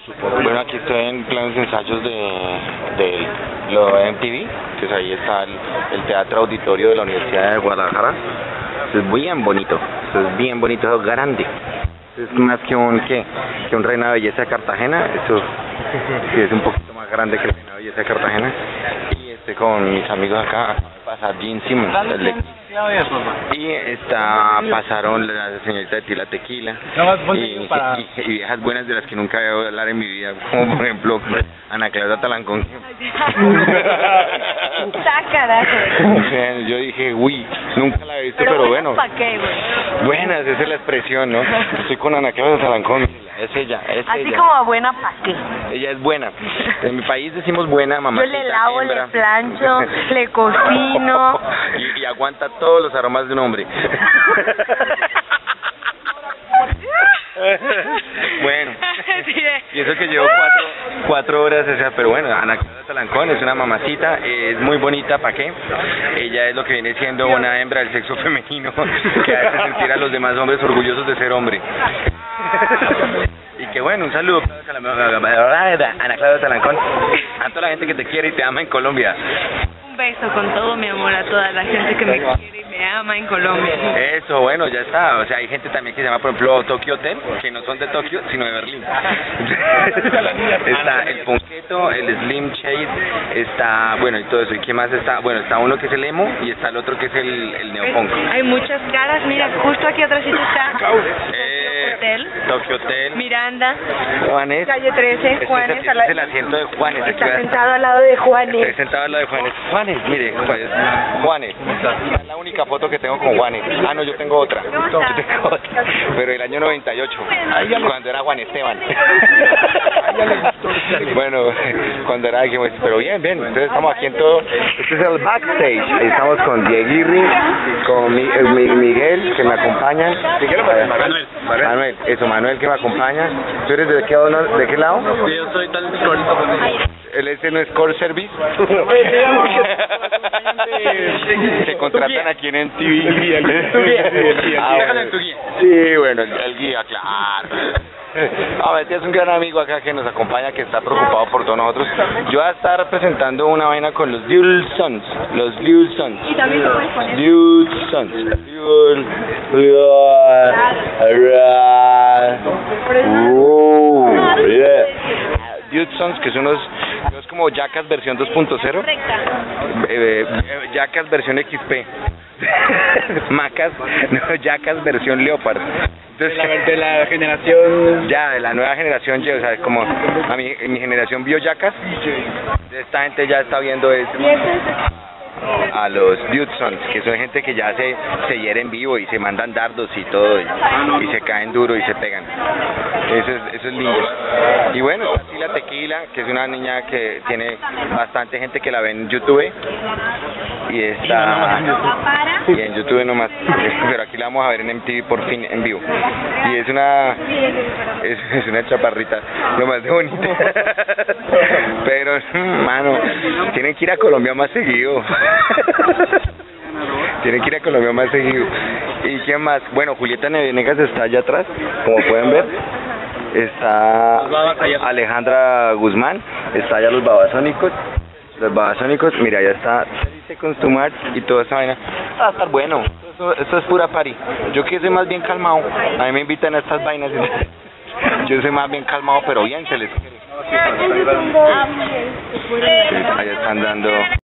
Bueno, aquí estoy en plenos ensayos de lo de MTV, pues ahí está el Teatro Auditorio de la Universidad de Guadalajara. Eso es bien bonito, eso es grande. Es más que un Reina de Belleza de Cartagena, eso sí es un poquito más grande que el Reina de Belleza de Cartagena. Y estoy con mis amigos acá, pasar Gene Simmons, y pasaron la señorita de Tila Tequila y viejas buenas de las que nunca había oído hablar en mi vida, como por ejemplo Ana Claudia Talancón. Yo dije, uy, nunca la he visto, pero bueno. ¿Para qué, güey? Buenas, esa es la expresión, ¿no? Estoy con Ana Claudia Talancón, es ella. Así como buena, ¿para qué? Ella es buena. En mi país decimos buena, mamá. Yo le lavo, hembra, le plancho, le cocino. Y aguanta todos los aromas de un hombre. Bueno, y eso que llevo cuatro horas, o sea, pero bueno, Ana Claudia Talancón es una mamacita, es muy bonita, ¿para qué? Ella es lo que viene siendo una hembra del sexo femenino, que hace sentir a los demás hombres orgullosos de ser hombre. Y que bueno, un saludo a Ana Claudia Talancón, a toda la gente que te quiere y te ama en Colombia. Un beso con todo mi amor a toda la gente que me quiere y me ama en Colombia. Eso, bueno, ya está. O sea, hay gente también que se llama, por ejemplo, Tokyo Hotel, que no son de Tokio, sino de Berlín. Está el Ponqueto, el Slim Shade, está, bueno, y todo eso. ¿Y qué más está? Bueno, está uno que es el emo y está el otro que es el neopunk. Hay muchas caras, mira, justo aquí atrás está Tokyo Hotel, Miranda, Juanes, Calle 13, Juanes. Este es el asiento de Juanes. Está sentado al lado de Juanes. Estoy sentado al lado de Juanes. Juanes, mire, Juanes. Es la única foto que tengo con Juanes. Ah, no, yo tengo otra. Pero el año 98, cuando era Juan Esteban. Bueno, cuando era aquí, pero bien. Entonces estamos aquí en todo. Este es el backstage. Estamos con Dieguirri, con Miguel, que me acompañan. Manuel, que me acompaña. ¿Tú eres de qué lado? Sí, yo soy tal ahorita. Este no es Core Service. Se contratan aquí en MTV. Sí, bueno, el guía, claro. A ver, es un gran amigo acá que nos acompaña, que está preocupado por todos nosotros. Yo voy a estar presentando una vaina con los Dual Sons. Y también se puede poner Dual Sons. Dual Sons, que son es como Jackass versión 2.0. Jackass versión XP. Macas, no, Jackass versión Leopard. Entonces, de la generación... Ya, de la nueva generación, o sea, como a mi generación vio Jackass, esta gente ya está viendo eso. A los Dudsons, que son gente que ya se hiere en vivo y se mandan dardos y todo, y se caen duro y se pegan. Eso es lindo. Y bueno, así la Tequila, que es una niña que tiene bastante gente que la ve en YouTube. Y en YouTube nomás, pero aquí la vamos a ver en MTV por fin en vivo. Y es una chaparrita, lo más de bonita. Pero, mano, tienen que ir a Colombia más seguido. Tienen que ir a Colombia más seguido. ¿Y quién más? Bueno, Julieta Venegas está allá atrás, como pueden ver. Está Alejandra Guzmán, está allá los Babasónicos. Mira, ya está Seconds to Mars y toda esa vaina. Va a estar bueno. Eso es pura party. Yo que soy más bien calmado. A mí me invitan a estas vainas. Yo soy más bien calmado, pero bien se les quiere. Allá están dando...